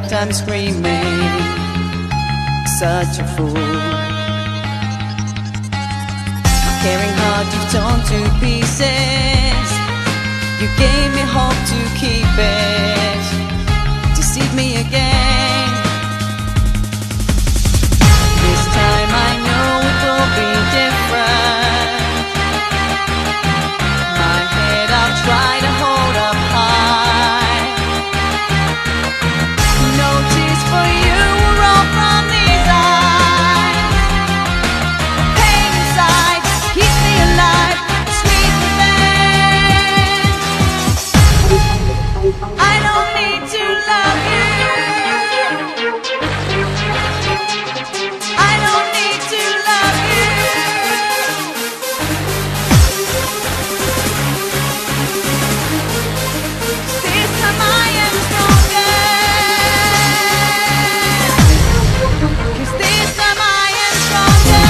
hurt, I'm screaming, such a fool. Caring heart you've torn to pieces. You gave me hope to keep it, deceive me again. This time I know it will be different. My head I'll try to hold up high. No tears for you will roll from these eyes. Pain inside keeps me alive, sweet revenge. I don't need to love you. I don't need to love you. This time I am stronger. 'Cause this time I am stronger.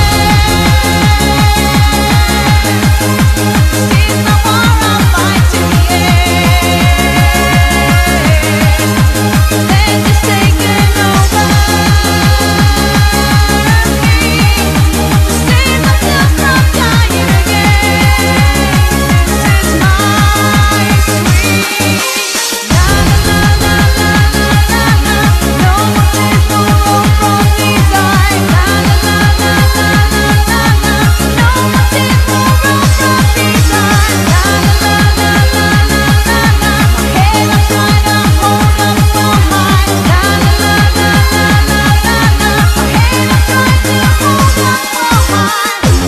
This is my war, I'll fight to the end. Then just taking over me. Save myself from dying again. This is my sweet. La la la la la la la. No more tears will roll from these eyes. La la la la la la la. No more tears will roll from these eyes. La la la la la la la. My head I'm trying to hold up so high. La la la la la la la la. My head I'm trying to hold up so high.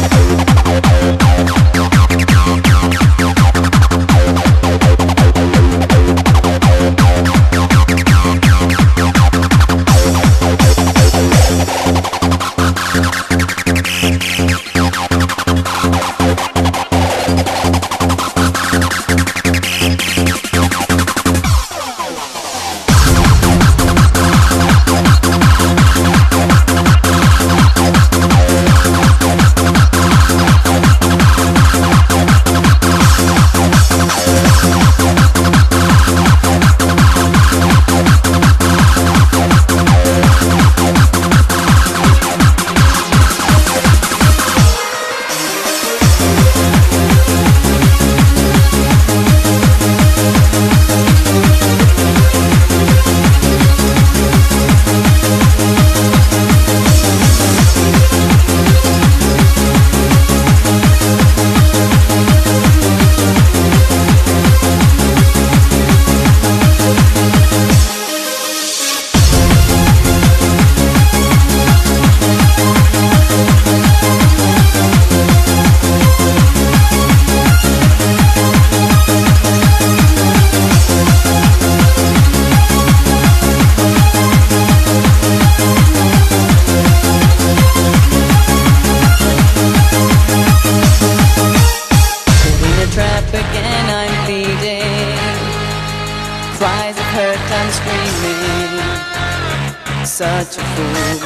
Again I'm pleading, cries of hurt I'm screaming, such a fool.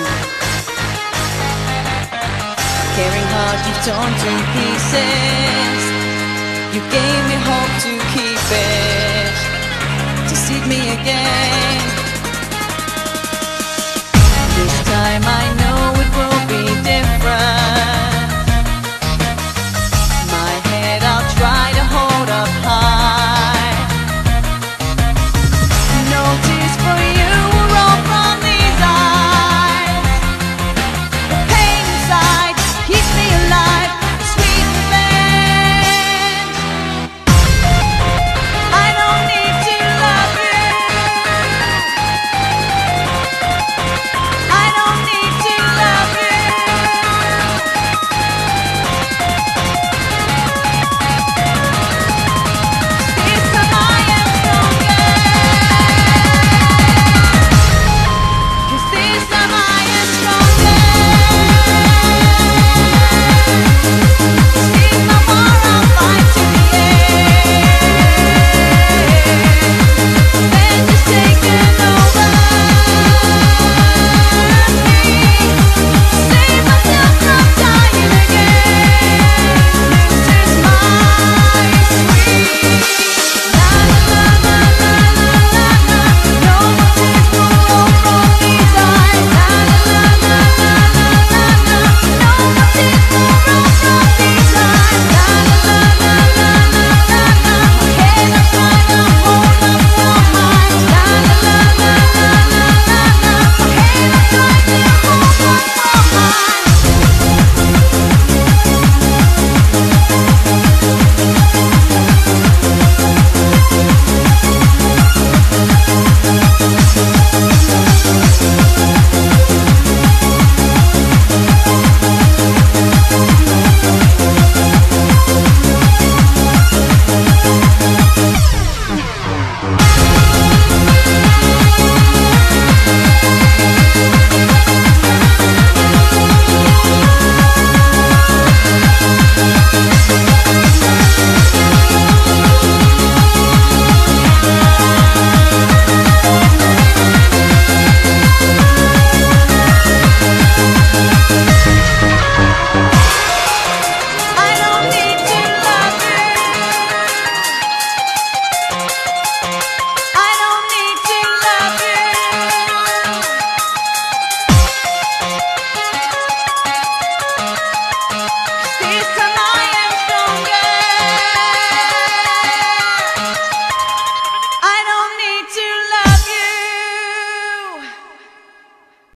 Caring heart you've torn to pieces. You gave me hope to keep it, deceive me again. This time I know it will be different.